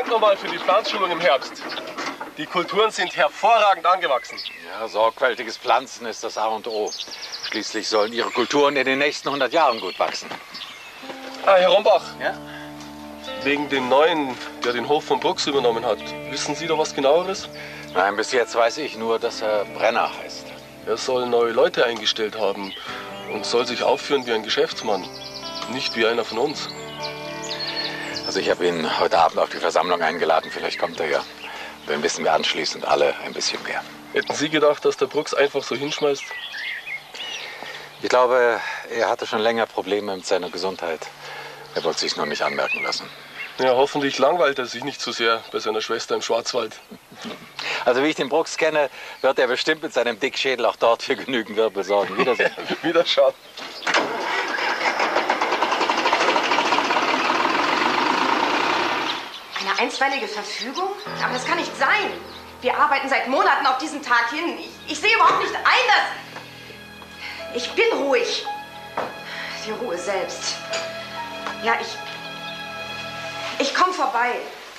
Dank nochmal für die Pflanzschulung im Herbst. Die Kulturen sind hervorragend angewachsen. Ja, sorgfältiges Pflanzen ist das A und O. Schließlich sollen Ihre Kulturen in den nächsten 100 Jahren gut wachsen. Ah, Herr Rombach. Ja? Wegen dem Neuen, der den Hof von Brucks übernommen hat. Wissen Sie da was Genaueres? Nein, bis jetzt weiß ich nur, dass er Brenner heißt. Er soll neue Leute eingestellt haben und soll sich aufführen wie ein Geschäftsmann, nicht wie einer von uns. Also ich habe ihn heute Abend auf die Versammlung eingeladen. Vielleicht kommt er ja. Dann wissen wir anschließend alle ein bisschen mehr. Hätten Sie gedacht, dass der Brucks einfach so hinschmeißt? Ich glaube, er hatte schon länger Probleme mit seiner Gesundheit. Er wollte sich nur nicht anmerken lassen. Ja, hoffentlich langweilt er sich nicht zu sehr bei seiner Schwester im Schwarzwald. Also wie ich den Brucks kenne, wird er bestimmt mit seinem Dickschädel auch dort für genügend Wirbel sorgen. Wiedersehen. Wiederschauen. Eine einstweilige Verfügung? Aber das kann nicht sein. Wir arbeiten seit Monaten auf diesen Tag hin. Ich sehe überhaupt nicht ein, dass... Ich bin ruhig. Die Ruhe selbst. Ja, ich komme vorbei.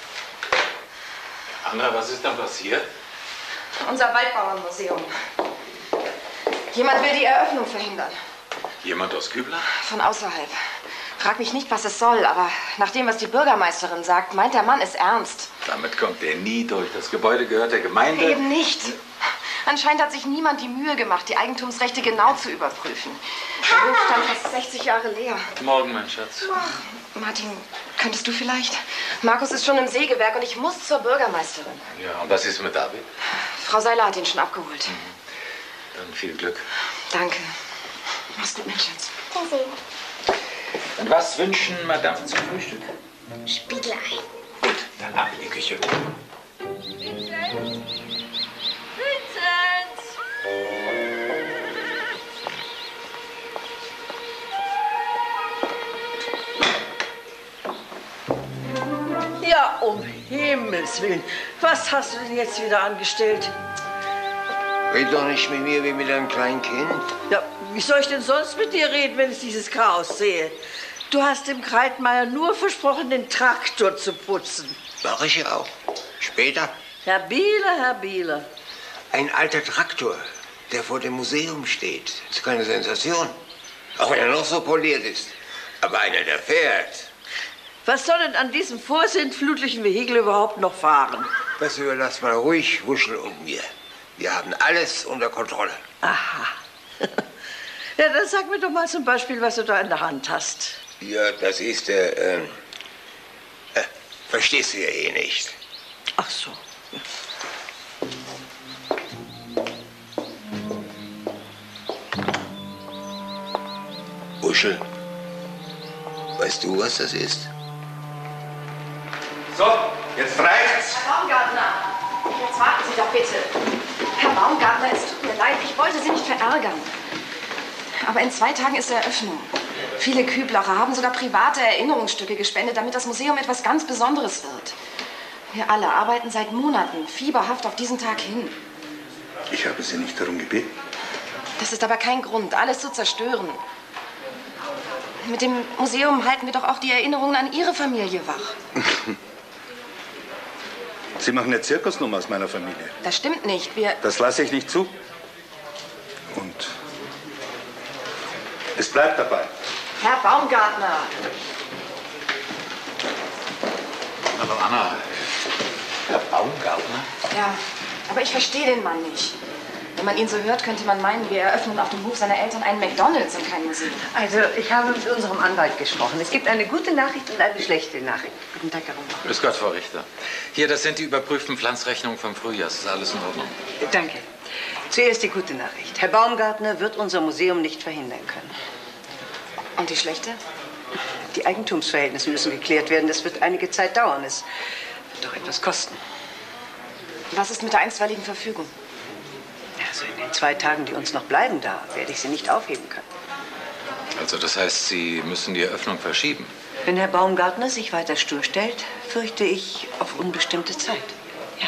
Anna, was ist dann passiert? Unser Waldbauernmuseum. Jemand will die Eröffnung verhindern. Jemand aus Kübler? Von außerhalb. Frag mich nicht, was es soll, aber nach dem, was die Bürgermeisterin sagt, meint der Mann es ernst. Damit kommt er nie durch. Das Gebäude gehört der Gemeinde. Eben nicht. Anscheinend hat sich niemand die Mühe gemacht, die Eigentumsrechte genau zu überprüfen. Der Hof stand fast 60 Jahre leer. Morgen, mein Schatz. Ach, Martin, könntest du vielleicht? Markus ist schon im Sägewerk und ich muss zur Bürgermeisterin. Ja, und was ist mit David? Frau Seiler hat ihn schon abgeholt. Dann viel Glück. Danke. Mach's gut, mein Schatz. Und was wünschen Madame zum Frühstück? Spiegelei. Gut, dann ab in die Küche. Ja, um Himmels Willen. Was hast du denn jetzt wieder angestellt? Red doch nicht mit mir wie mit einem kleinen Kind. Ja, wie soll ich denn sonst mit dir reden, wenn ich dieses Chaos sehe? Du hast dem Kreitmeier nur versprochen, den Traktor zu putzen. Mach ich ja auch. Später. Herr Bieler, Herr Bieler. Ein alter Traktor, der vor dem Museum steht. Das ist keine Sensation. Auch wenn er noch so poliert ist. Aber einer, der fährt. Was soll denn an diesem vorsintflutlichen Vehikel überhaupt noch fahren? Das überlass mal ruhig Wuschel und mir. Wir haben alles unter Kontrolle. Aha. Ja, dann sag mir doch mal zum Beispiel, was du da in der Hand hast. Ja, das ist verstehst du ja eh nicht. Ach so. Wuschel, weißt du, was das ist? So, jetzt reicht's. Herr Baumgartner, jetzt warten Sie doch bitte. Herr Baumgartner, es tut mir leid, ich wollte Sie nicht verärgern. Aber in 2 Tagen ist Eröffnung. Viele Küblacher haben sogar private Erinnerungsstücke gespendet, damit das Museum etwas ganz Besonderes wird. Wir alle arbeiten seit Monaten fieberhaft auf diesen Tag hin. Ich habe Sie nicht darum gebeten. Das ist aber kein Grund, alles zu zerstören. Mit dem Museum halten wir doch auch die Erinnerungen an Ihre Familie wach. Sie machen eine Zirkusnummer aus meiner Familie. Das stimmt nicht. Das lasse ich nicht zu. Und es bleibt dabei. Herr Baumgartner. Aber Anna, Herr Baumgartner? Ja, aber ich verstehe den Mann nicht. Wenn man ihn so hört, könnte man meinen, wir eröffnen auf dem Hof seiner Eltern einen McDonald's und kein Museum. Also, ich habe mit unserem Anwalt gesprochen. Es gibt eine gute Nachricht und eine schlechte Nachricht. Guten Tag, Herr Rombach. Grüß Gott, Frau Richter. Hier, das sind die überprüften Pflanzrechnungen vom Frühjahr. Das ist alles in Ordnung. Danke. Zuerst die gute Nachricht. Herr Baumgartner wird unser Museum nicht verhindern können. Und die schlechte? Die Eigentumsverhältnisse müssen geklärt werden. Das wird einige Zeit dauern. Es wird doch etwas kosten. Was ist mit der einstweiligen Verfügung? Also in den 2 Tagen, die uns noch bleiben, da werde ich sie nicht aufheben können. Also das heißt, Sie müssen die Eröffnung verschieben? Wenn Herr Baumgartner sich weiter stur stellt, fürchte ich auf unbestimmte Zeit. Ja.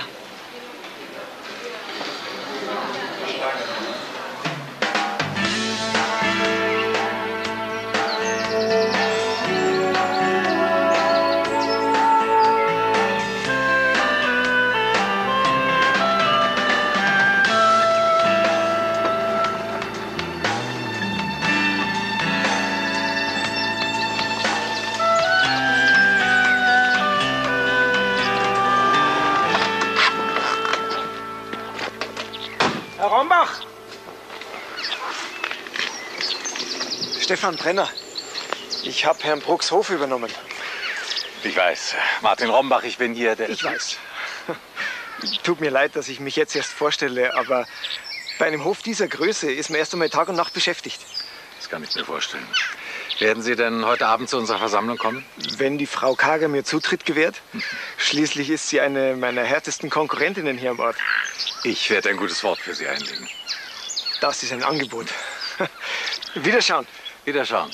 Stefan Brenner. Ich habe Herrn Brucks Hof übernommen. Ich weiß. Martin Rombach, ich bin hier der... Ich weiß. Tut mir leid, dass ich mich jetzt erst vorstelle, aber bei einem Hof dieser Größe ist man erst einmal Tag und Nacht beschäftigt. Das kann ich mir vorstellen. Werden Sie denn heute Abend zu unserer Versammlung kommen? Wenn die Frau Kager mir Zutritt gewährt. Schließlich ist sie eine meiner härtesten Konkurrentinnen hier am Ort. Ich werde ein gutes Wort für Sie einlegen. Das ist ein Angebot. Wiederschauen. Wiederschauen.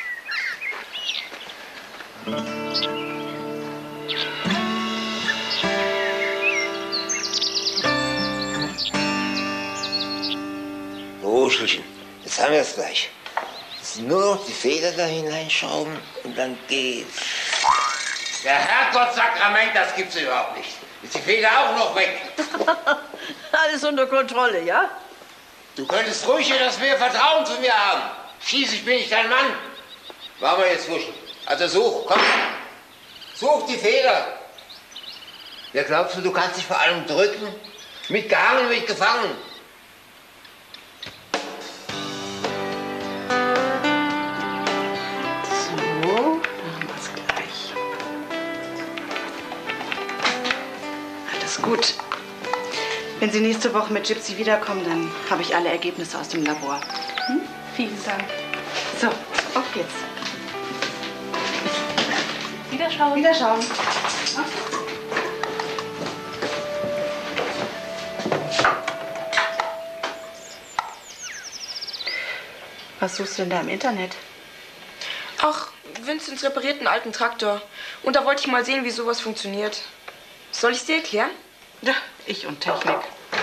Ruschelchen, jetzt haben wir es gleich. Jetzt nur noch die Feder da hineinschrauben und dann geht's. Der Herrgottssakrament, das gibt's überhaupt nicht. Ist die Feder auch noch weg? Alles unter Kontrolle, ja? Du könntest ruhig etwas mehr Vertrauen zu mir haben. Schließlich bin ich dein Mann. Machen wir jetzt wuschen. Also such, komm. Such die Feder. Wer glaubst du kannst dich vor allem drücken? Mitgehangen, mitgefangen. So, machen wir es gleich. Alles gut. Wenn Sie nächste Woche mit Gypsy wiederkommen, dann habe ich alle Ergebnisse aus dem Labor. Hm? Vielen Dank. So, auf geht's. Wiederschauen. Wiederschauen. Was suchst du denn da im Internet? Ach, Vincents reparierten alten Traktor. Und da wollte ich mal sehen, wie sowas funktioniert. Soll ich es dir erklären? Ja, ich und Technik.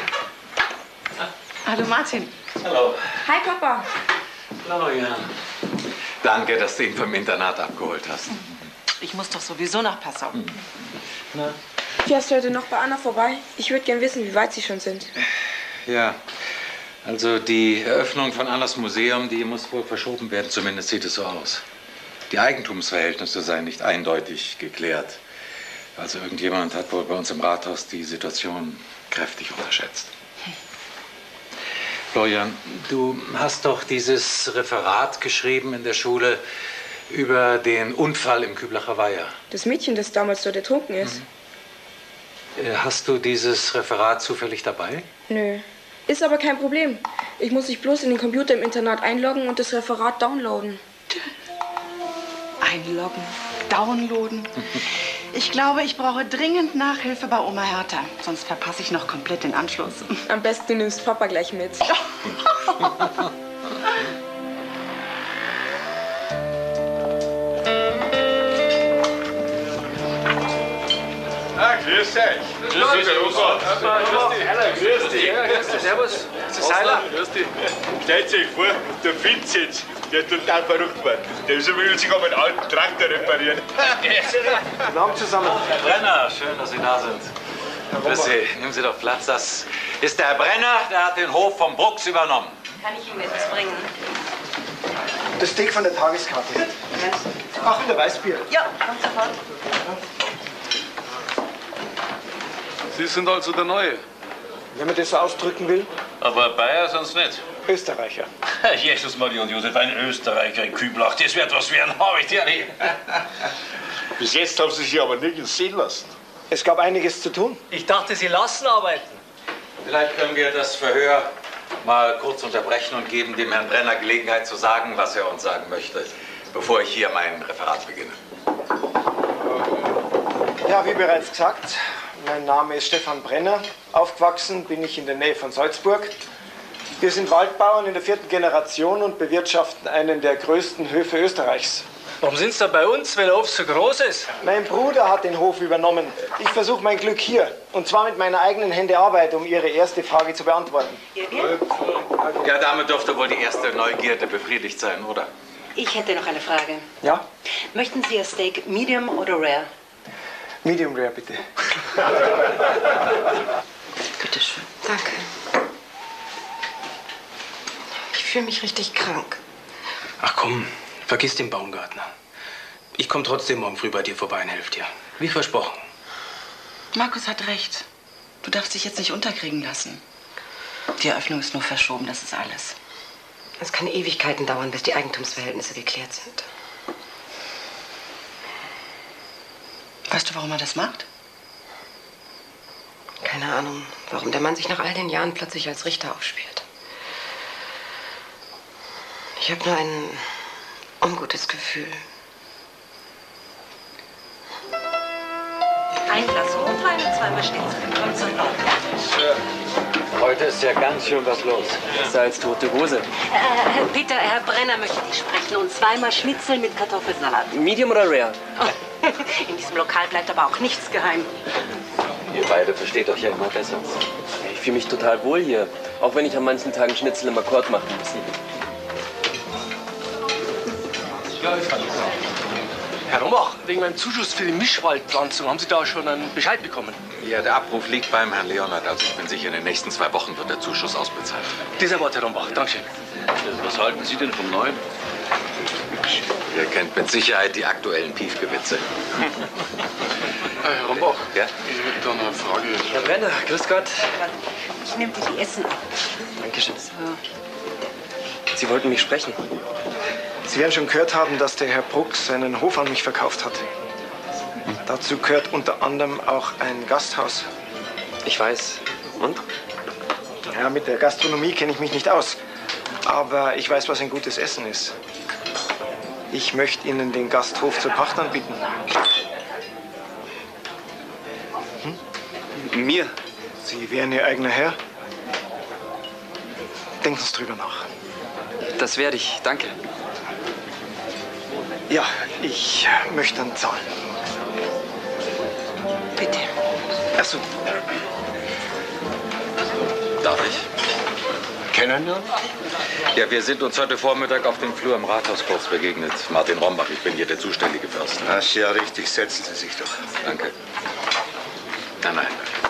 Hallo Martin. Hallo. Hi, Papa. Hallo, Jan. Danke, dass du ihn vom Internat abgeholt hast. Ich muss doch sowieso nach Passau. Na? Fährst du heute noch bei Anna vorbei? Ich würde gern wissen, wie weit sie schon sind. Ja, also die Eröffnung von Annas Museum, die muss wohl verschoben werden. Zumindest sieht es so aus. Die Eigentumsverhältnisse seien nicht eindeutig geklärt. Also irgendjemand hat wohl bei uns im Rathaus die Situation kräftig unterschätzt. Florian, du hast doch dieses Referat geschrieben in der Schule über den Unfall im Küblacher Weiher. Das Mädchen, das damals dort ertrunken ist? Hast du dieses Referat zufällig dabei? Nö. Ist aber kein Problem. Ich muss mich bloß in den Computer im Internat einloggen und das Referat downloaden. Einloggen, downloaden. Ich glaube, ich brauche dringend Nachhilfe bei Oma Hertha. Sonst verpasse ich noch komplett den Anschluss. Am besten du nimmst Papa gleich mit. Grüß dich. Grüß dich, Robert. Grüß dich. Grüß dich. Servus. Grüß dich. Stellt euch vor, der Vincent, der ist total verrückt geworden. Der will sich auf einen alten Traktor reparieren. Guten Abend zusammen. Herr Brenner, schön, dass Sie da sind. Grüß Sie, nehmen Sie doch Platz. Das ist der Herr Brenner, der hat den Hof vom Brucks übernommen. Kann ich Ihnen etwas bringen? Das Steak von der Tageskarte. Ach, wieder Weißbier. Ja, kommt sofort. Sie sind also der Neue. Wenn man das so ausdrücken will. Aber Bayer sonst nicht. Österreicher. Jesus, Maria und Josef, ein Österreicher in Küblach, das wird was werden, habe ich dir nicht. Bis jetzt haben Sie sich aber nirgends sehen lassen. Es gab einiges zu tun. Ich dachte, Sie lassen arbeiten. Vielleicht können wir das Verhör mal kurz unterbrechen und geben dem Herrn Brenner Gelegenheit zu sagen, was er uns sagen möchte, bevor ich hier mein Referat beginne. Ja, wie bereits gesagt, mein Name ist Stefan Brenner. Aufgewachsen bin ich in der Nähe von Salzburg. Wir sind Waldbauern in der 4. Generation und bewirtschaften einen der größten Höfe Österreichs. Warum sind Sie da bei uns, wenn der Hof so groß ist? Mein Bruder hat den Hof übernommen. Ich versuche mein Glück hier. Und zwar mit meiner eigenen Hände Arbeit, um Ihre erste Frage zu beantworten. Ja, damit dürfte wohl die erste Neugierde befriedigt sein, oder? Ich hätte noch eine Frage. Ja? Möchten Sie Ihr Steak medium oder rare? Medium rare, bitte. Bitte schön. Danke. Ich fühle mich richtig krank. Ach komm, vergiss den Baumgartner. Ich komme trotzdem morgen früh bei dir vorbei und helfe dir. Wie versprochen. Markus hat recht. Du darfst dich jetzt nicht unterkriegen lassen. Die Eröffnung ist nur verschoben, das ist alles. Es kann Ewigkeiten dauern, bis die Eigentumsverhältnisse geklärt sind. Weißt du, warum er das macht? Keine Ahnung, warum der Mann sich nach all den Jahren plötzlich als Richter aufspielt. Ich habe nur ein ungutes Gefühl. Ein Glas Rotwein und 2 Schnitzel. Kommt sofort, ja? Heute ist ja ganz schön was los. Besser als tote Hose. Peter, Herr Brenner möchte dich sprechen und 2 Schnitzel mit Kartoffelsalat. Medium oder Rare? Oh. In diesem Lokal bleibt aber auch nichts geheim. Ihr beide versteht euch ja immer besser. Ich fühle mich total wohl hier. Auch wenn ich an manchen Tagen Schnitzel im Akkord machen muss. Herr Rombach, wegen meinem Zuschuss für die Mischwaldpflanzung, haben Sie da schon einen Bescheid bekommen? Ja, der Abruf liegt beim Herrn Leonard. Also ich bin sicher, in den nächsten 2 Wochen wird der Zuschuss ausbezahlt. Dieser Wort, Herr Rombach. Dankeschön. Was halten Sie denn vom Neuen? Ihr kennt mit Sicherheit die aktuellen Piefgewitze. Herr Rombach, ja? ich hätte da eine Frage. Herr Brenner, grüß Gott. Ich nehme dir die Essen ab. Dankeschön. Sie wollten mich sprechen. Sie werden schon gehört haben, dass der Herr Brucks seinen Hof an mich verkauft hat. Dazu gehört unter anderem auch ein Gasthaus. Ich weiß. Und? Ja, mit der Gastronomie kenne ich mich nicht aus. Aber ich weiß, was ein gutes Essen ist. Ich möchte Ihnen den Gasthof zur Pacht anbieten. Mir? Sie wären Ihr eigener Herr. Denken Sie drüber nach. Das werde ich. Danke. Ja, ich möchte dann zahlen. Bitte. Ach so. Darf ich? Kennen wir uns? Ja, wir sind uns heute Vormittag auf dem Flur im Rathaus kurz begegnet. Martin Rombach, ich bin hier der zuständige Förster. Ach ja, richtig. Setzen Sie sich doch. Danke. Nein.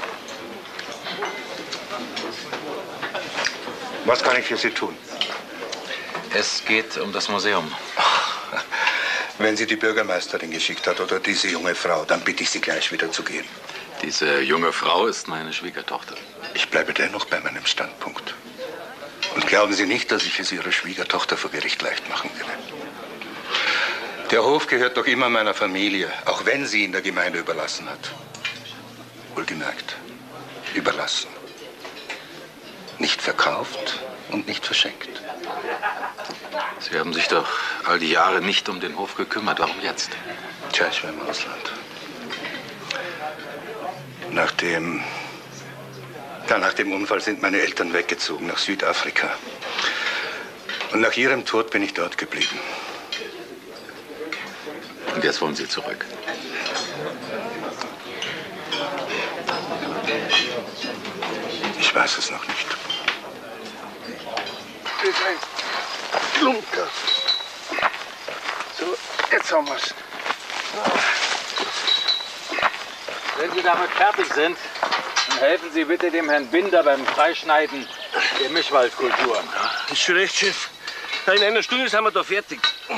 Was kann ich für Sie tun? Es geht um das Museum. Wenn sie die Bürgermeisterin geschickt hat oder diese junge Frau, dann bitte ich Sie gleich wieder zu gehen. Diese junge Frau ist meine Schwiegertochter. Ich bleibe dennoch bei meinem Standpunkt. Und glauben Sie nicht, dass ich es Ihrer Schwiegertochter vor Gericht leicht machen werde. Der Hof gehört doch immer meiner Familie, auch wenn sie ihn der Gemeinde überlassen hat. Wohlgemerkt, überlassen. Nicht verkauft und nicht verschenkt. Sie haben sich doch all die Jahre nicht um den Hof gekümmert. Warum jetzt? Tja, ich war im Ausland. Nach dem Unfall sind meine Eltern weggezogen nach Südafrika. Und nach ihrem Tod bin ich dort geblieben. Und jetzt wollen Sie zurück? Ich weiß es noch nicht. Das ist ein Klunker. So, jetzt haben wir's. Wenn Sie damit fertig sind, dann helfen Sie bitte dem Herrn Binder beim Freischneiden der Mischwaldkulturen. Ist schon recht, Chef. In einer Stunde sind wir da fertig.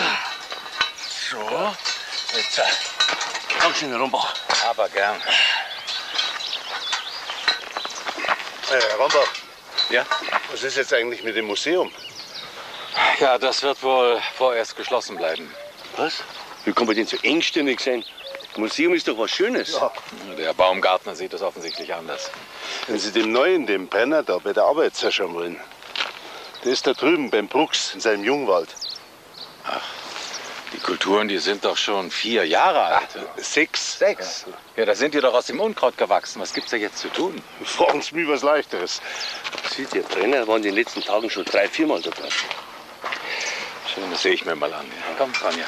So, jetzt. Dankeschön, Herr Rombach. Aber gern. Herr Rombach. Ja? Was ist jetzt eigentlich mit dem Museum? Ja, das wird wohl vorerst geschlossen bleiben. Was? Wie kann man denn so engständig sein? Das Museum ist doch was Schönes. Ja. Der Baumgartner sieht das offensichtlich anders. Wenn Sie dem Neuen, dem Brenner da bei der Arbeit zuschauen wollen, der ist da drüben beim Brucks in seinem Jungwald. Ach, die Kulturen, die sind doch schon 4 Jahre alt. 6. Ja, da sind die doch aus dem Unkraut gewachsen. Was gibt's da jetzt zu tun? Fragen Sie mich was Leichteres. Sie, der Brenner war in den letzten Tagen schon 3-, 4-mal dabei. Schön, das sehe ich mir mal an. Komm, Ronja.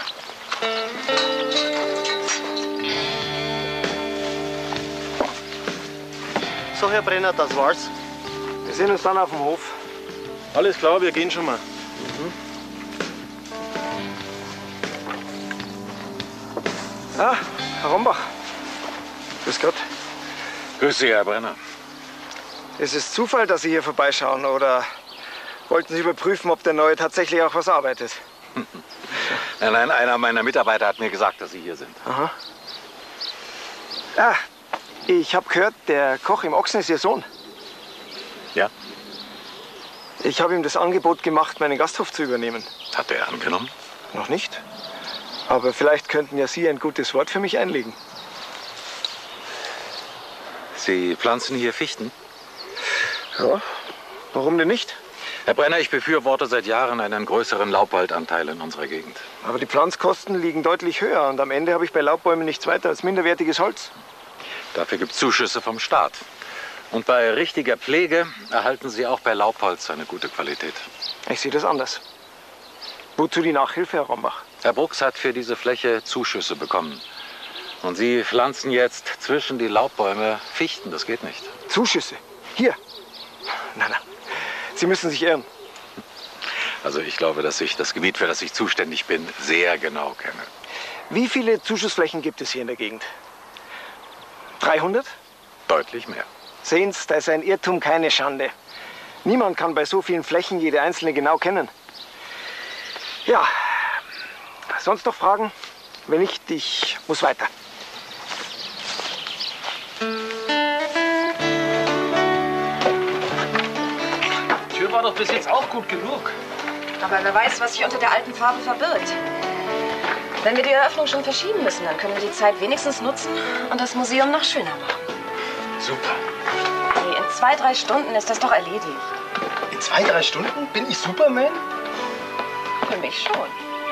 So, Herr Brenner, das war's. Wir sehen uns dann auf dem Hof. Alles klar, wir gehen schon mal. Ah, Herr Rombach. Grüß Gott. Grüß Sie, Herr Brenner. Ist es Zufall, dass Sie hier vorbeischauen oder wollten Sie überprüfen, ob der Neue tatsächlich auch was arbeitet? Nein, einer meiner Mitarbeiter hat mir gesagt, dass Sie hier sind. Aha. Ah, ich habe gehört, der Koch im Ochsen ist Ihr Sohn. Ja? Ich habe ihm das Angebot gemacht, meinen Gasthof zu übernehmen. Hat er angenommen? Noch nicht. Aber vielleicht könnten ja Sie ein gutes Wort für mich einlegen. Sie pflanzen hier Fichten? Ja, warum denn nicht? Herr Brenner, ich befürworte seit Jahren einen größeren Laubwaldanteil in unserer Gegend. Aber die Pflanzkosten liegen deutlich höher und am Ende habe ich bei Laubbäumen nichts weiter als minderwertiges Holz. Dafür gibt es Zuschüsse vom Staat. Und bei richtiger Pflege erhalten Sie auch bei Laubholz eine gute Qualität. Ich sehe das anders. Wozu die Nachhilfe, Herr Rombach? Herr Brucks hat für diese Fläche Zuschüsse bekommen. Und Sie pflanzen jetzt zwischen die Laubbäume Fichten. Das geht nicht. Zuschüsse? Hier? Nein, nein. Sie müssen sich irren. Also ich glaube, dass ich das Gebiet, für das ich zuständig bin, sehr genau kenne. Wie viele Zuschussflächen gibt es hier in der Gegend? 300? Deutlich mehr. Sehen Sie, da ist ein Irrtum keine Schande. Niemand kann bei so vielen Flächen jede einzelne genau kennen. Ja, sonst noch Fragen? Wenn nicht, ich muss weiter. Die Tür war doch bis jetzt auch gut genug. Aber wer weiß, was sich unter der alten Farbe verbirgt. Wenn wir die Eröffnung schon verschieben müssen, dann können wir die Zeit wenigstens nutzen und das Museum noch schöner machen. Super. Hey, in 2, 3 Stunden ist das doch erledigt. In 2, 3 Stunden? Bin ich Superman? Für mich schon.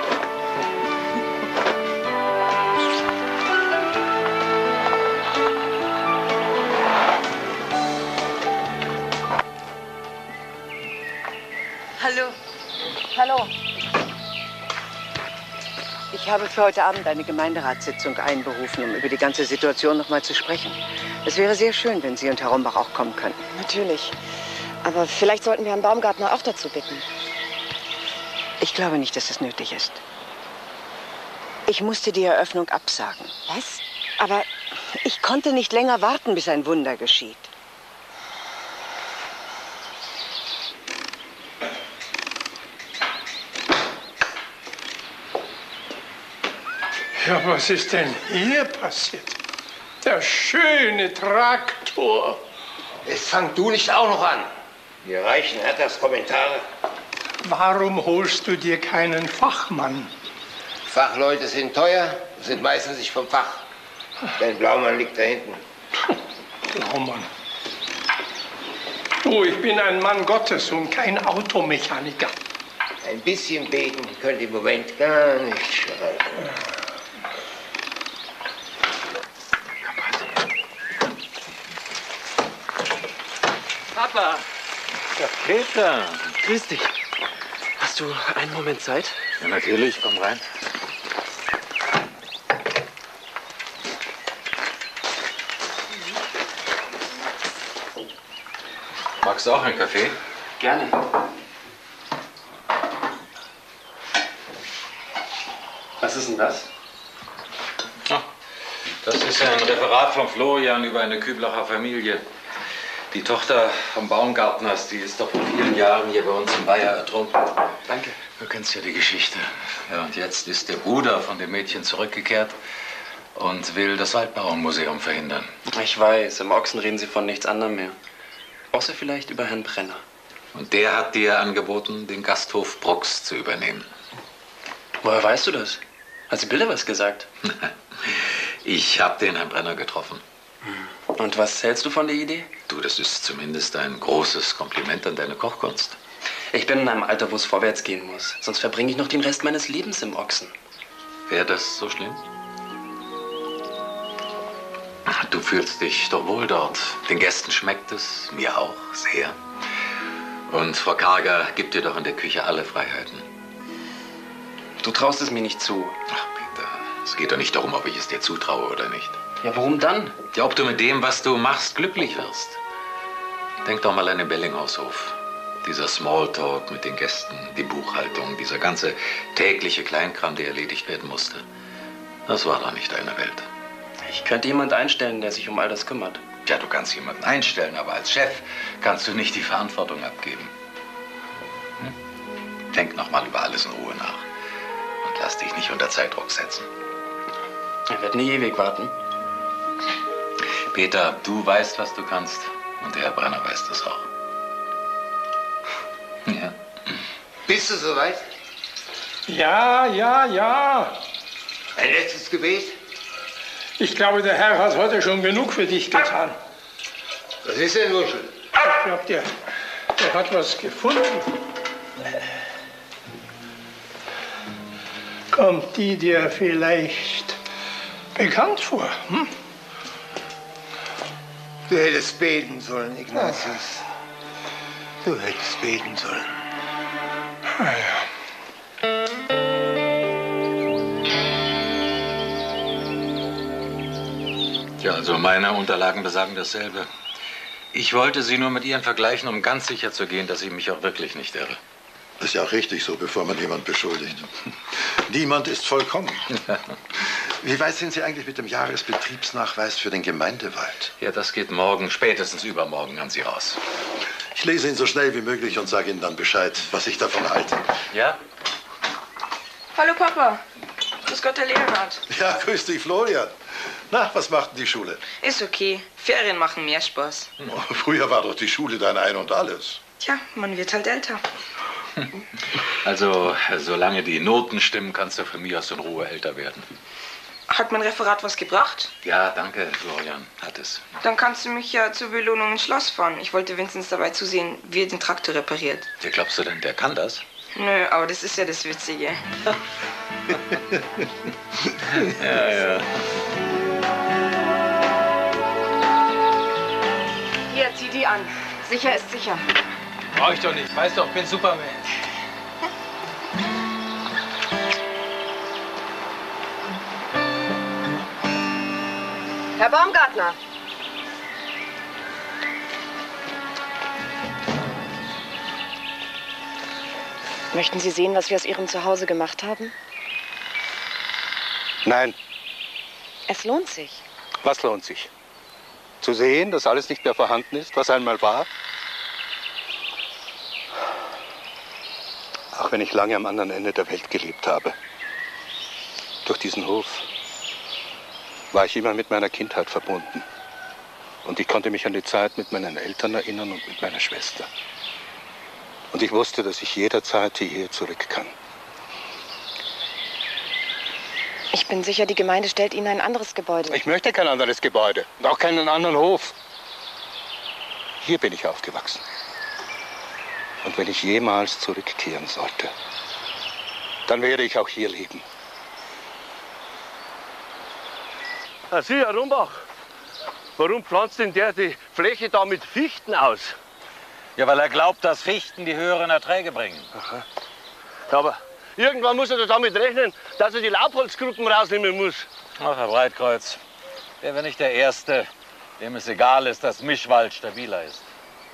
Hallo. Hallo. Ich habe für heute Abend eine Gemeinderatssitzung einberufen, um über die ganze Situation noch mal zu sprechen. Es wäre sehr schön, wenn Sie und Herr Rombach auch kommen könnten. Natürlich. Aber vielleicht sollten wir Herrn Baumgartner auch dazu bitten. Ich glaube nicht, dass das nötig ist. Ich musste die Eröffnung absagen. Was? Aber ich konnte nicht länger warten, bis ein Wunder geschieht. Ja, was ist denn hier passiert? Der schöne Traktor. Jetzt fang du nicht auch noch an. Wir reichen Herthas Kommentare. Warum holst du dir keinen Fachmann? Fachleute sind teuer, sind meistens nicht vom Fach. Dein Blaumann liegt da hinten. Blaumann. Du, ich bin ein Mann Gottes und kein Automechaniker. Ein bisschen beten könnte im Moment gar nicht schaden. Papa! Ja, Peter! Grüß dich. Hast du einen Moment Zeit? Ja, natürlich. Komm rein. Magst du auch einen Kaffee? Gerne. Was ist denn das? Das ist ein Referat von Florian über eine Küblacher Familie. Die Tochter vom Baumgartners, die ist doch vor vielen Jahren hier bei uns im Weiher ertrunken. Danke. Du kennst ja die Geschichte. Ja, und jetzt ist der Bruder von dem Mädchen zurückgekehrt und will das Waldbauernmuseum verhindern. Ich weiß, im Ochsen reden Sie von nichts anderem mehr. Außer vielleicht über Herrn Brenner. Und der hat dir angeboten, den Gasthof Brucks zu übernehmen. Woher weißt du das? Hat Sibylle was gesagt? Ich habe den Herrn Brenner getroffen. Und was hältst du von der Idee? Du, das ist zumindest ein großes Kompliment an deine Kochkunst. Ich bin in einem Alter, wo es vorwärts gehen muss. Sonst verbringe ich noch den Rest meines Lebens im Ochsen. Wäre das so schlimm? Du fühlst dich doch wohl dort. Den Gästen schmeckt es, mir auch, sehr. Und Frau Karger gibt dir doch in der Küche alle Freiheiten. Du traust es mir nicht zu. Ach, Peter, es geht doch nicht darum, ob ich es dir zutraue oder nicht. Ja, warum dann? Ja, ob du mit dem, was du machst, glücklich wirst. Denk doch mal an den Bellinghaushof. Dieser Smalltalk mit den Gästen, die Buchhaltung, dieser ganze tägliche Kleinkram, der erledigt werden musste. Das war doch nicht deine Welt. Ich könnte jemanden einstellen, der sich um all das kümmert. Ja, du kannst jemanden einstellen, aber als Chef kannst du nicht die Verantwortung abgeben. Denk noch mal über alles in Ruhe nach. Und lass dich nicht unter Zeitdruck setzen. Er wird nie ewig warten. Peter, du weißt, was du kannst. Und der Herr Brenner weiß das auch. Bist du soweit? Ja, ja, ja. Ein letztes Gebet? Ich glaube, der Herr hat heute schon genug für dich getan. Was ist denn, Wuschel? Ich glaube, der hat was gefunden. Kommt die dir vielleicht bekannt vor? Hm? Du hättest beten sollen, Ignatius. Du hättest beten sollen. Ah, ja. Ja, also meine Unterlagen besagen dasselbe. Ich wollte Sie nur mit Ihren vergleichen, um ganz sicher zu gehen, dass ich mich auch wirklich nicht irre. Das ist ja auch richtig so, bevor man jemand beschuldigt. Niemand ist vollkommen. Wie weit sind Sie eigentlich mit dem Jahresbetriebsnachweis für den Gemeindewald? Ja, das geht morgen, spätestens übermorgen an Sie raus. Ich lese ihn so schnell wie möglich und sage Ihnen dann Bescheid, was ich davon halte. Ja? Hallo Papa. Grüß Gott, Herr Leonhard. Ja, grüß dich, Florian. Na, was macht denn die Schule? Ist okay. Ferien machen mehr Spaß. Oh, früher war doch die Schule dein Ein und Alles. Tja, man wird halt älter. Also, solange die Noten stimmen, kannst du von mir aus in Ruhe älter werden. Hat mein Referat was gebracht? Ja, danke, Florian, hat es. Dann kannst du mich ja zur Belohnung ins Schloss fahren. Ich wollte Vinzenz dabei zusehen, wie er den Traktor repariert. Ja, glaubst du denn, der kann das? Nö, aber das ist ja das Witzige. Ja, ja. Hier, zieh die an. Sicher ist sicher. Brauch ich doch nicht. Weißt doch, ich bin Superman. Herr Baumgartner. Möchten Sie sehen, was wir aus Ihrem Zuhause gemacht haben? Nein. Es lohnt sich. Was lohnt sich? Zu sehen, dass alles nicht mehr vorhanden ist, was einmal war? Auch wenn ich lange am anderen Ende der Welt gelebt habe. Durch diesen Hof war ich immer mit meiner Kindheit verbunden. Und ich konnte mich an die Zeit mit meinen Eltern erinnern und mit meiner Schwester. Und ich wusste, dass ich jederzeit hierher zurück kann. Ich bin sicher, die Gemeinde stellt Ihnen ein anderes Gebäude. Ich möchte kein anderes Gebäude und auch keinen anderen Hof. Hier bin ich aufgewachsen. Und wenn ich jemals zurückkehren sollte, dann werde ich auch hier leben. Sie, Herr Rumbach, warum pflanzt denn der die Fläche da mit Fichten aus? Ja, weil er glaubt, dass Fichten die höheren Erträge bringen. Aha. Ja, aber irgendwann muss er doch damit rechnen, dass er die Laubholzgruppen rausnehmen muss. Ach, Herr Breitkreuz, der wäre nicht der Erste, dem es egal ist, dass Mischwald stabiler ist.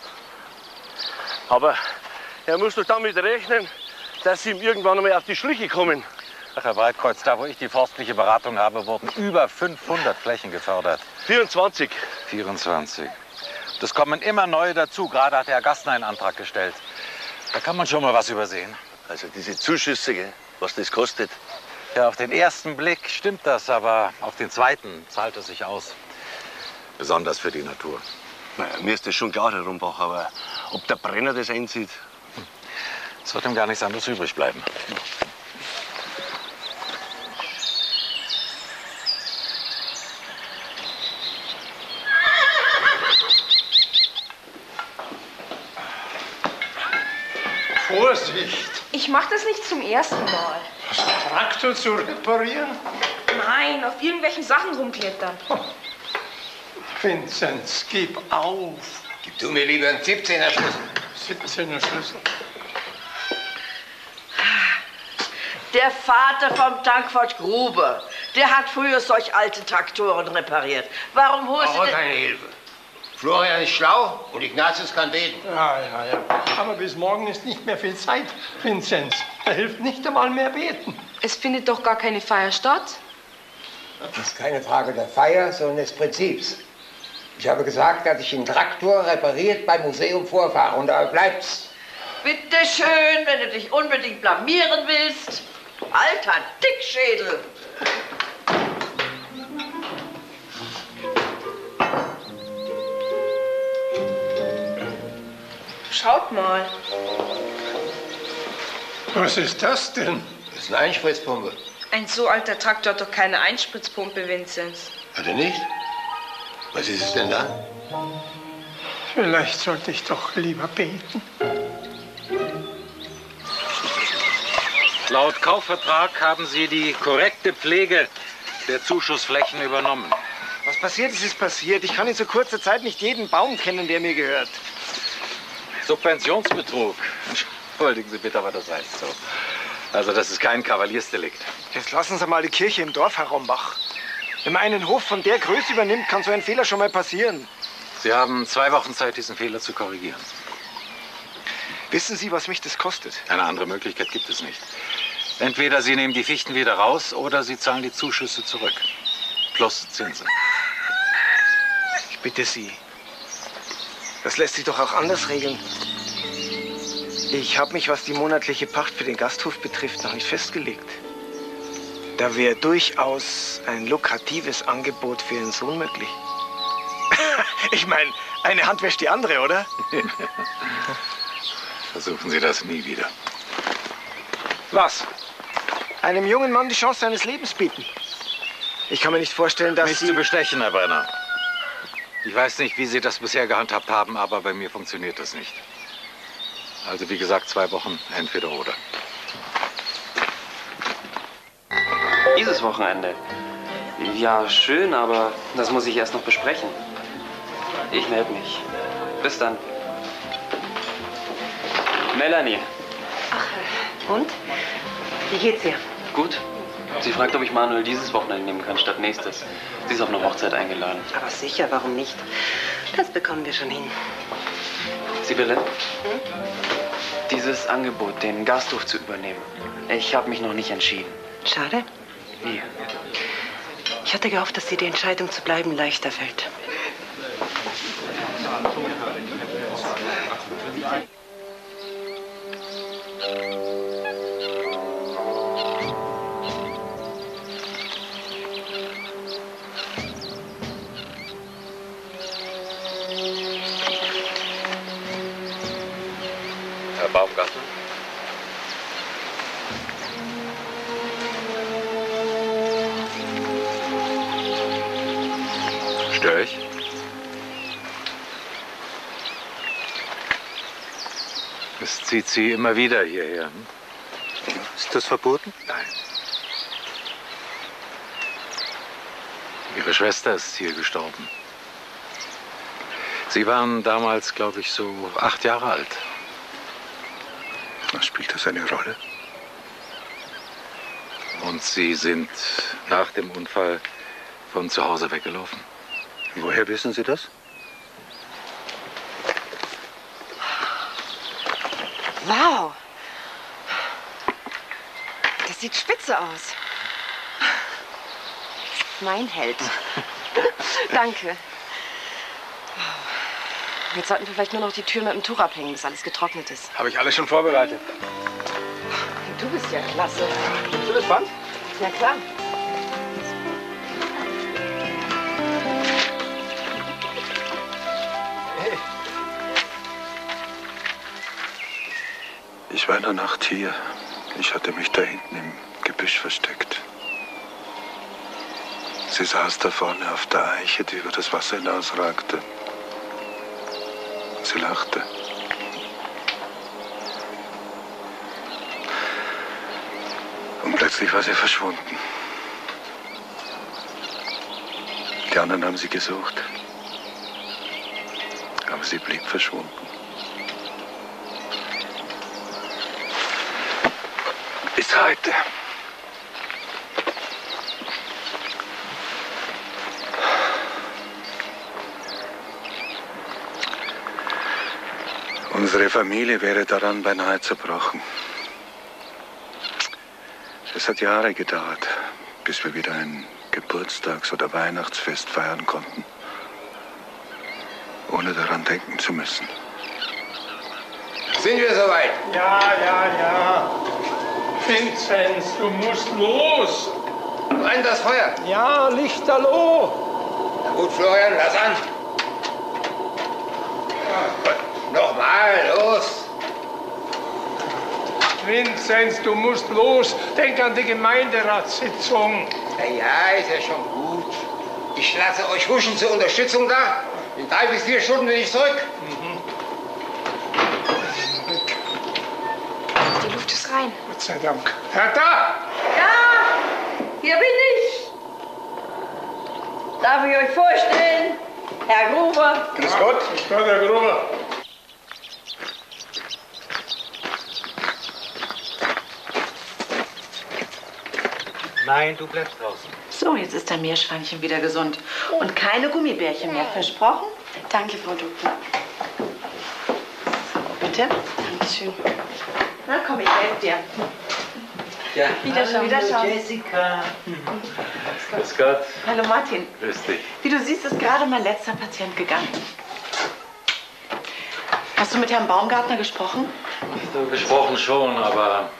Aber er muss doch damit rechnen, dass sie ihm irgendwann einmal auf die Schliche kommen. Ach, Herr Breitkreuz, da wo ich die forstliche Beratung habe, wurden über 500 Flächen gefördert. 24. 24. Das kommen immer neue dazu. Gerade hat Herr Gastner einen Antrag gestellt. Da kann man schon mal was übersehen. Also diese Zuschüsse, was das kostet? Ja, auf den ersten Blick stimmt das, aber auf den zweiten zahlt es sich aus. Besonders für die Natur. Naja, mir ist das schon klar, Herr Rumbach, aber ob der Brenner das einsieht? Es wird ihm gar nichts anderes übrig bleiben. Vorsicht! Ich mache das nicht zum ersten Mal. Das Traktor zu reparieren? Nein, auf irgendwelchen Sachen rumklettern. Vinzenz, gib auf. Gib du mir lieber einen 17er Schlüssel. 17er Schlüssel. Der Vater vom Tankwart Gruber, der hat früher solch alte Traktoren repariert. Warum holst du Brauche denn... keine Hilfe. Florian ist schlau und Ignatius kann beten. Ja. Aber bis morgen ist nicht mehr viel Zeit, Vinzenz. Da hilft nicht einmal mehr beten. Es findet doch gar keine Feier statt. Das ist keine Frage der Feier, sondern des Prinzips. Ich habe gesagt, dass ich den Traktor repariert beim Museum vorfahre und da bleibt's. Bitte schön, wenn du dich unbedingt blamieren willst. Alter Dickschädel. Schaut mal. Was ist das denn? Das ist eine Einspritzpumpe. Ein so alter Traktor hat doch keine Einspritzpumpe, Vinzenz. Hat er nicht? Was ist es denn da? Vielleicht sollte ich doch lieber beten. Laut Kaufvertrag haben Sie die korrekte Pflege der Zuschussflächen übernommen. Was passiert ist, ist passiert. Ich kann in so kurzer Zeit nicht jeden Baum kennen, der mir gehört. Subventionsbetrug. Entschuldigen Sie bitte, aber das heißt so. Also das ist kein Kavaliersdelikt. Jetzt lassen Sie mal die Kirche im Dorf, Herr Rombach. Wenn man einen Hof von der Größe übernimmt, kann so ein Fehler schon mal passieren. Sie haben 2 Wochen Zeit, diesen Fehler zu korrigieren. Wissen Sie, was mich das kostet? Eine andere Möglichkeit gibt es nicht. Entweder Sie nehmen die Fichten wieder raus oder Sie zahlen die Zuschüsse zurück. Plus Zinsen. Ich bitte Sie. Das lässt sich doch auch anders regeln. Ich habe mich, was die monatliche Pacht für den Gasthof betrifft, noch nicht festgelegt. Da wäre durchaus ein lukratives Angebot für Ihren Sohn möglich. Ich meine, eine Hand wäscht die andere, oder? Versuchen Sie das nie wieder. Was? Einem jungen Mann die Chance seines Lebens bieten? Ich kann mir nicht vorstellen, dass Nicht Sie... zu bestechen, Herr Brenner. Ich weiß nicht, wie Sie das bisher gehandhabt haben, aber bei mir funktioniert das nicht. Also wie gesagt, 2 Wochen, entweder oder. Dieses Wochenende. Ja, schön, aber das muss ich erst noch besprechen. Ich melde mich. Bis dann. Melanie. Und? Wie geht's ihr? Gut. Sie fragt, ob ich Manuel dieses Wochenende nehmen kann, statt nächstes. Sie ist auf eine Hochzeit eingeladen. Aber sicher, warum nicht? Das bekommen wir schon hin. Sibylle? Dieses Angebot, den Gasthof zu übernehmen. Ich habe mich noch nicht entschieden. Schade. Wie? Ich hatte gehofft, dass dir die Entscheidung zu bleiben leichter fällt. Herr Baumgartner? Störe ich? Es zieht Sie immer wieder hierher. Hm? Ist das verboten? Nein. Ihre Schwester ist hier gestorben. Sie waren damals, glaube ich, so 8 Jahre alt. Was spielt das eine Rolle? Und Sie sind nach dem Unfall von zu Hause weggelaufen? Woher wissen Sie das? Wow. Das sieht spitze aus. Mein Held. Danke. Jetzt sollten wir vielleicht nur noch die Tür mit dem Tuch abhängen, bis alles getrocknet ist. Habe ich alles schon vorbereitet. Du bist ja klasse. Nimmst du das Band? Ja, klar. Ich war in der Nacht hier. Ich hatte mich da hinten im Gebüsch versteckt. Sie saß da vorne auf der Eiche, die über das Wasser hinausragte. Sie lachte. Und plötzlich war sie verschwunden. Die anderen haben sie gesucht. Aber sie blieb verschwunden. Bis heute. Unsere Familie wäre daran beinahe zerbrochen. Es hat Jahre gedauert, bis wir wieder ein Geburtstags- oder Weihnachtsfest feiern konnten, ohne daran denken zu müssen. Sind wir soweit? Ja. Vinzenz, du musst los. Brennt das Feuer? Ja, Lichterloh. Na gut, Florian, lass an. Nochmal, los. Vinzenz, du musst los. Denk an die Gemeinderatssitzung. Ja, ist ja schon gut. Ich lasse euch huschen zur Unterstützung da. In 3 bis 4 Stunden bin ich zurück. Die Luft ist rein. Gott sei Dank. Hertha! Ja, hier bin ich. Darf ich euch vorstellen? Herr Gruber. Grüß Gott. Grüß Gott, Herr Gruber. Nein, du bleibst draußen. So, jetzt ist der Meerschweinchen wieder gesund. Und keine Gummibärchen mehr. Versprochen? Danke, Frau Doktor. So, bitte. Dankeschön. Na komm, ich helfe dir. Ja. Wiederschauen. Wiederschauen. Jessica. Grüß Gott. Hallo, Martin. Grüß dich. Wie du siehst, ist gerade mein letzter Patient gegangen. Hast du mit Herrn Baumgartner gesprochen? Gesprochen schon, aber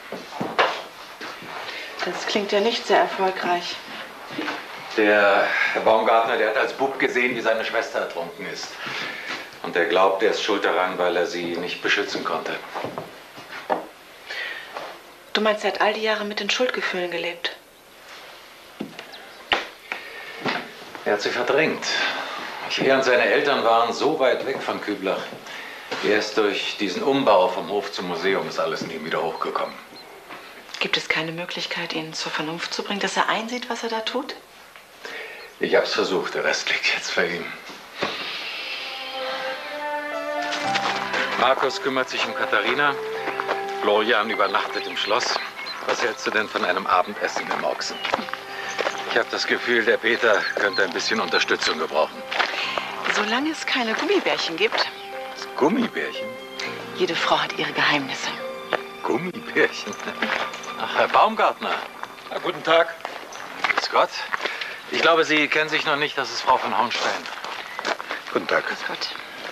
Das klingt ja nicht sehr erfolgreich. der Herr Baumgartner, der hat als Bub gesehen, wie seine Schwester ertrunken ist. Und er glaubt, er ist schuld daran, weil er sie nicht beschützen konnte. Du meinst, er hat all die Jahre mit den Schuldgefühlen gelebt? Er hat sie verdrängt. Er und seine Eltern waren so weit weg von Küblach. Erst durch diesen Umbau vom Hof zum Museum ist alles in ihm wieder hochgekommen. Gibt es keine Möglichkeit, ihn zur Vernunft zu bringen, dass er einsieht, was er da tut? Ich hab's versucht, der Rest liegt jetzt bei ihm. Markus kümmert sich um Katharina. Florian übernachtet im Schloss. Was hältst du denn von einem Abendessen im Ochsen? Ich habe das Gefühl, der Peter könnte ein bisschen Unterstützung gebrauchen. Solange es keine Gummibärchen gibt. Gummibärchen? Jede Frau hat ihre Geheimnisse. Gummibärchen? Ach, Herr Baumgartner. Ja, guten Tag. Grüß Gott. Ich glaube, Sie kennen sich noch nicht. Das ist Frau von Hauenstein. Guten Tag. Grüß Gott.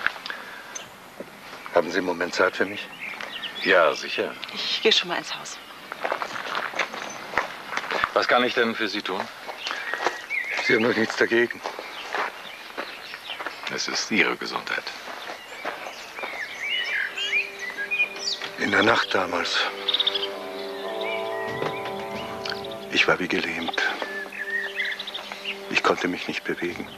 Haben Sie einen Moment Zeit für mich? Ja, sicher. Ich gehe schon mal ins Haus. Was kann ich denn für Sie tun? Sie haben doch nichts dagegen. Es ist Ihre Gesundheit. In der Nacht damals. Ich war wie gelähmt. Ich konnte mich nicht bewegen.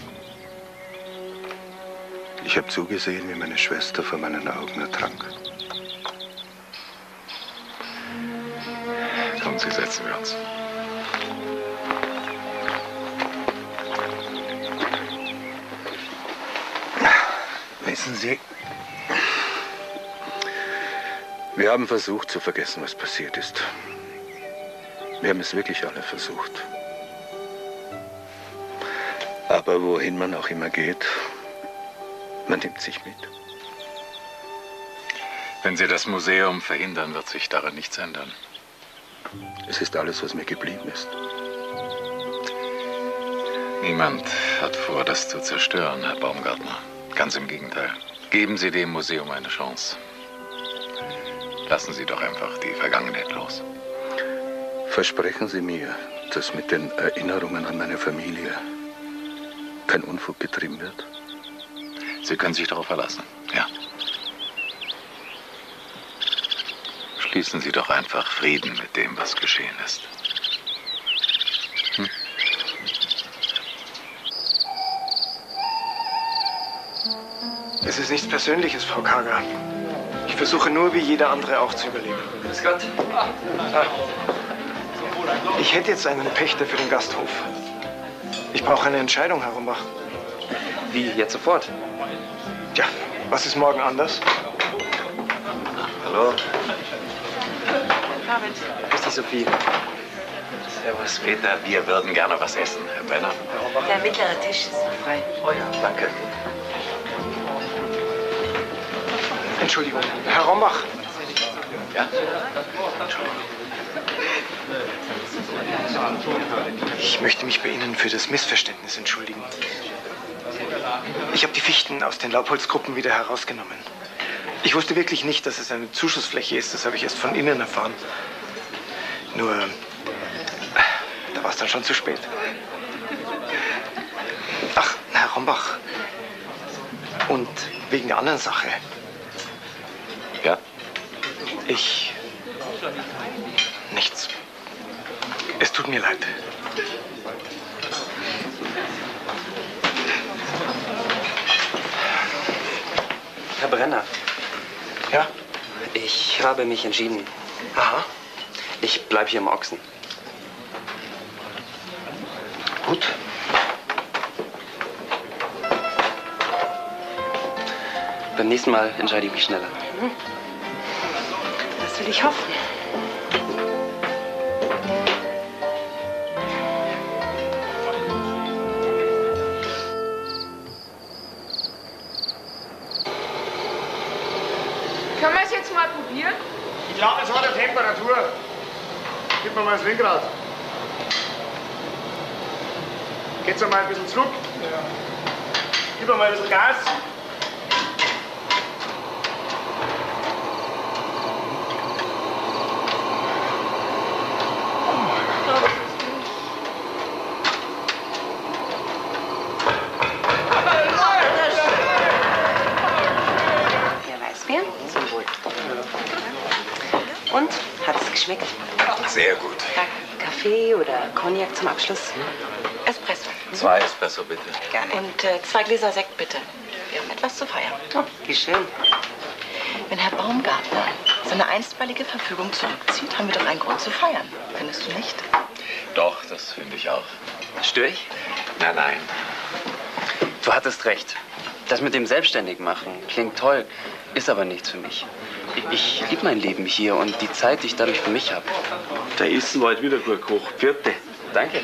Ich habe zugesehen, wie meine Schwester vor meinen Augen ertrank. Kommen Sie, setzen wir uns. Wissen Sie, wir haben versucht zu vergessen, was passiert ist. Wir haben es wirklich alle versucht. Aber wohin man auch immer geht, man nimmt sich mit. Wenn Sie das Museum verhindern, wird sich daran nichts ändern. Es ist alles, was mir geblieben ist. Niemand hat vor, das zu zerstören, Herr Baumgartner. Ganz im Gegenteil. Geben Sie dem Museum eine Chance. Lassen Sie doch einfach die Vergangenheit los. Versprechen Sie mir, dass mit den Erinnerungen an meine Familie kein Unfug getrieben wird? Sie können sich darauf verlassen, ja. Schließen Sie doch einfach Frieden mit dem, was geschehen ist. Hm? Es ist nichts Persönliches, Frau Kager. Ich versuche nur, wie jeder andere auch zu überleben. Grüß Gott. Ich hätte jetzt einen Pächter für den Gasthof. Ich brauche eine Entscheidung, Herr Rombach. Wie, jetzt sofort? Tja, was ist morgen anders? Hallo. David. Grüß dich, Sophie. Servus, Peter. Wir würden gerne was essen, Herr Brenner. Der mittlere Tisch ist noch frei. Oh ja, danke. Entschuldigung, Herr Rombach. Ja? Ich möchte mich bei Ihnen für das Missverständnis entschuldigen. Ich habe die Fichten aus den Laubholzgruppen wieder herausgenommen. Ich wusste wirklich nicht, dass es eine Zuschussfläche ist. Das habe ich erst von Ihnen erfahren. Nur, da war es dann schon zu spät. Ach, Herr Rombach. Und wegen der anderen Sache. Ja? Ich Nichts. Es tut mir leid. Herr Brenner. Ja? Ich habe mich entschieden. Aha. Ich bleib hier im Ochsen. Gut. Beim nächsten Mal entscheide ich mich schneller. Das will ich hoffen. Können wir es jetzt mal probieren? Ich glaube, es hat eine Temperatur. Gib mir mal das Lenkrad. Geht's mal ein bisschen zurück. Ja. Gib mir mal ein bisschen Gas. Weißbier? Zum Wohl. Und? Hat es geschmeckt? Sehr gut. Kaffee oder Cognac zum Abschluss? Espresso. 2 Espresso, bitte. Gerne. Und 2 Gläser Sekt, bitte. Wir haben etwas zu feiern. Oh, wie schön. Wenn Herr Baumgartner seine einstweilige Verfügung zurückzieht, haben wir doch einen Grund zu feiern. Findest du nicht? Doch, das finde ich auch. Störe ich? Nein, nein. Du hattest recht. Das mit dem Selbstständigmachen klingt toll, ist aber nichts für mich. Ich liebe mein Leben hier und die Zeit, die ich dadurch für mich habe. Der Essen war heute wieder gut gekocht. Vierte. Danke.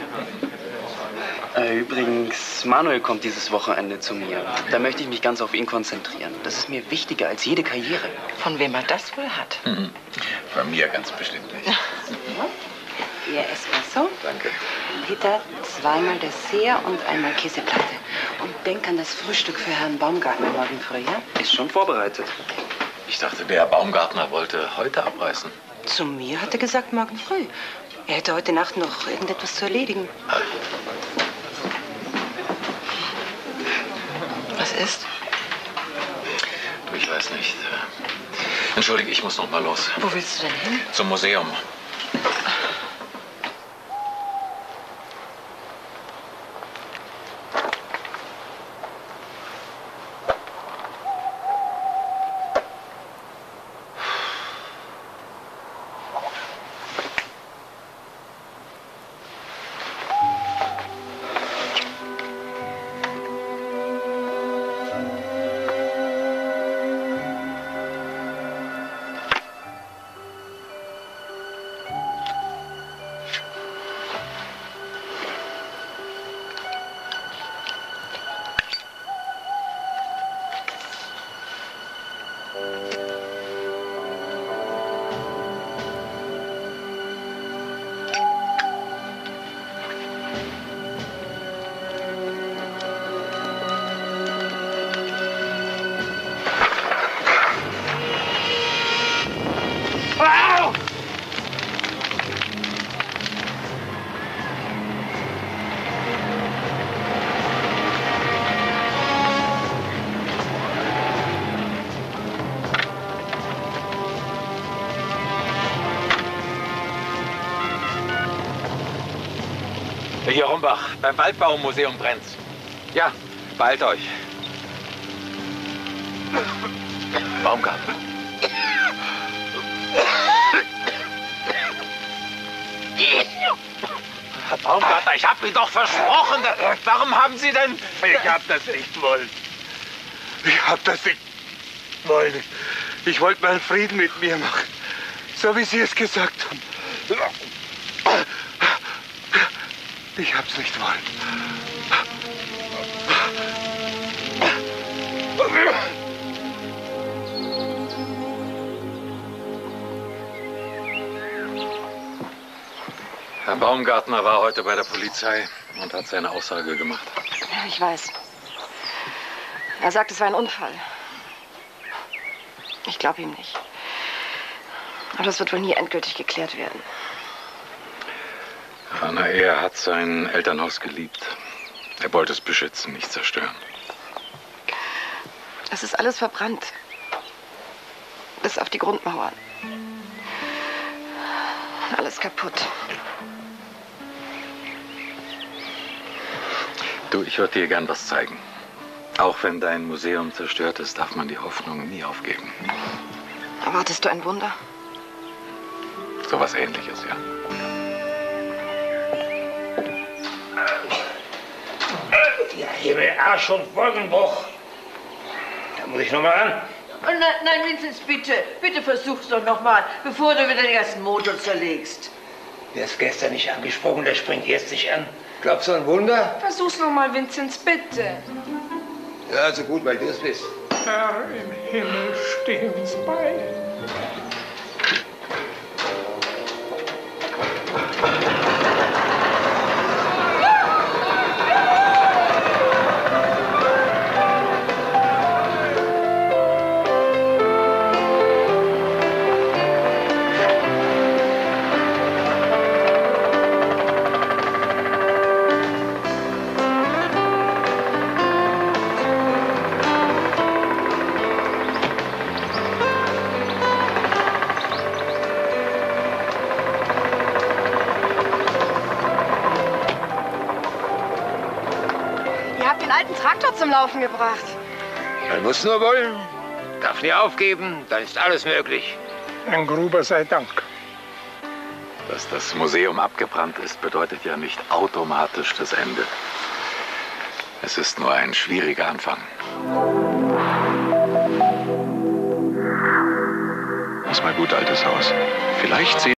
Übrigens, Manuel kommt dieses Wochenende zu mir. Da möchte ich mich ganz auf ihn konzentrieren. Das ist mir wichtiger als jede Karriere. Von wem er das wohl hat? Von mir ganz bestimmt nicht. Ihr Espresso. Danke. Peter, 2-mal Dessert und einmal Käseplatte. Und denk an das Frühstück für Herrn Baumgartner morgen früh, ja? Ist schon vorbereitet. Ich dachte, der Herr Baumgartner wollte heute abreisen. Zu mir hat er gesagt, morgen früh. Er hätte heute Nacht noch irgendetwas zu erledigen. Was ist? Du, ich weiß nicht. Entschuldige, ich muss noch mal los. Wo willst du denn hin? Zum Museum. Hier, Rombach, beim Waldbaumuseum brennt's. Ja, beeilt euch. Baumgartner. Herr Baumgartner, ich hab Ihnen doch versprochen. Warum haben Sie denn... Ich hab das nicht wollen. Ich hab das nicht wollen. Ich wollte mal Frieden mit mir machen. So wie Sie es gesagt haben. Ich hab's nicht wollen. Herr Baumgartner war heute bei der Polizei und hat seine Aussage gemacht. Ja, ich weiß. Er sagt, es war ein Unfall. Ich glaube ihm nicht. Aber das wird wohl nie endgültig geklärt werden. Anna, er hat sein Elternhaus geliebt. Er wollte es beschützen, nicht zerstören. Es ist alles verbrannt. Bis auf die Grundmauern. Alles kaputt. Du, ich würde dir gern was zeigen. Auch wenn dein Museum zerstört ist, darf man die Hoffnung nie aufgeben. Erwartest du ein Wunder? Sowas Ähnliches, ja. Ja, Himmel, Arsch und Wolkenbruch. Da muss ich noch mal ran. Oh, nein, Vinzenz, bitte. Bitte versuch's doch noch mal, bevor du wieder den ganzen Motor zerlegst. Der ist gestern nicht angesprungen, der springt jetzt nicht an. Glaubst du an Wunder? Versuch's noch mal, Vinzenz, bitte. Ja, also gut, weil du es bist. Herr im Himmel, steh uns bei. Traktor zum Laufen gebracht. Man muss nur wollen, darf nie aufgeben, dann ist alles möglich. Ein Gruber sei Dank. Dass das Museum abgebrannt ist, bedeutet ja nicht automatisch das Ende. Es ist nur ein schwieriger Anfang. Das war ein gut altes Haus. Vielleicht sehen